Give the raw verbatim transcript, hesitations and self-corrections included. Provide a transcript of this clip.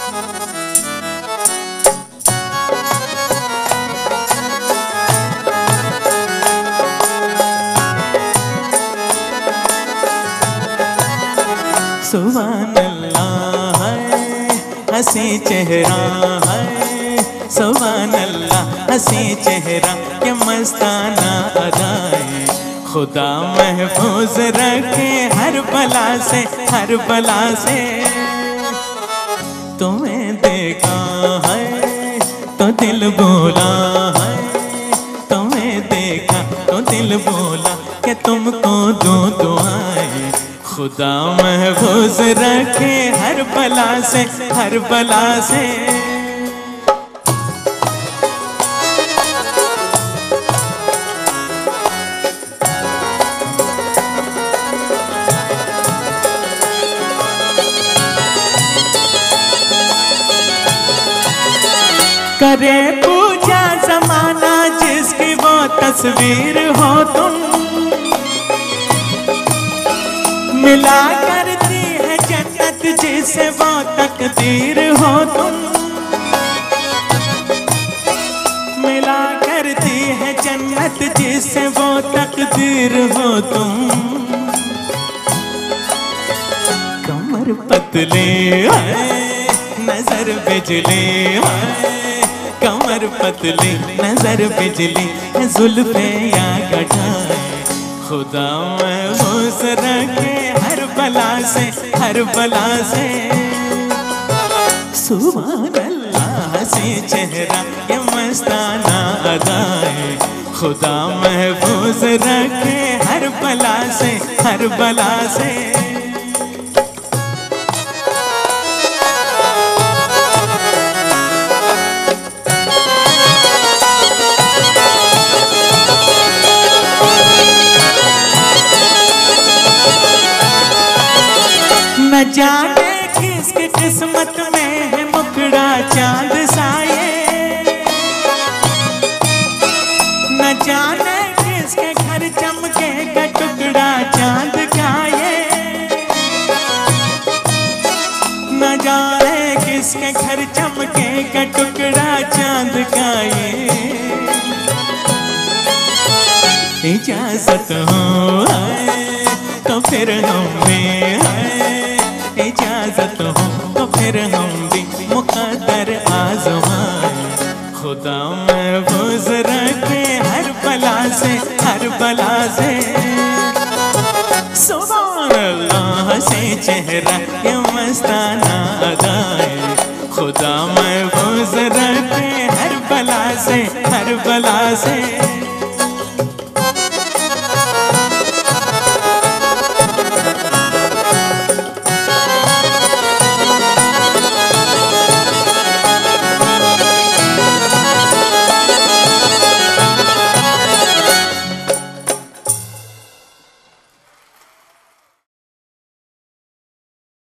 सुभान अल्लाह है हंसी चेहरा है, सुभान अल्लाह हंसी चेहरा ये मस्ताना अदाए। खुदा महफूज रखे हर बला से, हर बला से। तुम्हें देखा है तो दिल बोला है, तुम्हें देखा तो दिल बोला कि तुमको दो दुआएं। खुदा महफूज रखे हर बला से, हर बला से। करे पूजा जमाना जिसकी वो तस्वीर हो तुम, मिला करती है जन्नत जिसे वो तकदीर हो तुम, मिला करती है जन्नत जिसे वो तकदीर हो तुम। कमर पतले है नजर बिजली है, कमर पतली नजर बिजली जुल्फे या गठाए। खुदा महफूज रखे हर बला से, हर बला से। सुभान अल्लाह से चेहरा ये मस्ताना अदाए। खुदा महफूज रखे हर बला से, हर बला से। न जाने किसकी किस्मत में है मुखड़ा चांद साए, न जाने किसके घर चमके का टुकड़ा चांद का ये, न जाने किसके घर चमके का टुकड़ा चांद का ये। इजाजत हो तो फिर हमें है, इजाजत हो तो फिर हम भी मुकद्दर आज़माए। खुदा महफूज रखे हर बला से, हर बला से। सुभान अल्लाह से चेहरा ये मस्ताना अदाए। खुदा महफूज रखे हर बला से, हर बला से।